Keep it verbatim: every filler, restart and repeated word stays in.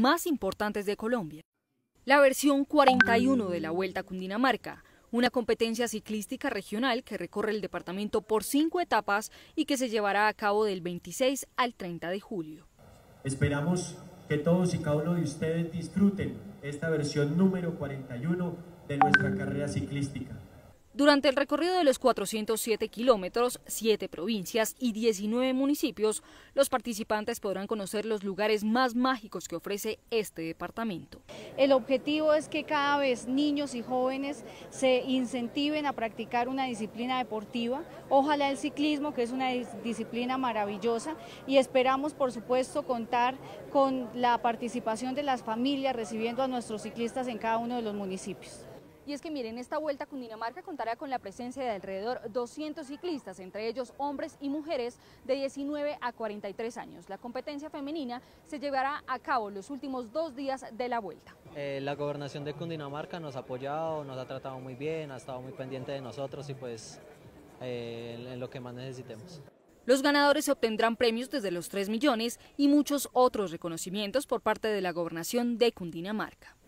más importantes de Colombia. La versión cuarenta y uno de la Vuelta a Cundinamarca, una competencia ciclística regional que recorre el departamento por cinco etapas y que se llevará a cabo del veintiséis al treinta de julio. Esperamos que todos y cada uno de ustedes disfruten esta versión número cuarenta y uno de nuestra carrera ciclística. Durante el recorrido de los cuatrocientos siete kilómetros, siete provincias y diecinueve municipios, los participantes podrán conocer los lugares más mágicos que ofrece este departamento. El objetivo es que cada vez niños y jóvenes se incentiven a practicar una disciplina deportiva, ojalá el ciclismo, que es una disciplina maravillosa, y esperamos por supuesto contar con la participación de las familias recibiendo a nuestros ciclistas en cada uno de los municipios. Y es que miren, esta Vuelta a Cundinamarca contará con la presencia de alrededor doscientos ciclistas, entre ellos hombres y mujeres de diecinueve a cuarenta y tres años. La competencia femenina se llevará a cabo los últimos dos días de la Vuelta. Eh, la gobernación de Cundinamarca nos ha apoyado, nos ha tratado muy bien, ha estado muy pendiente de nosotros y pues eh, en lo que más necesitemos. Los ganadores obtendrán premios desde los tres millones y muchos otros reconocimientos por parte de la gobernación de Cundinamarca.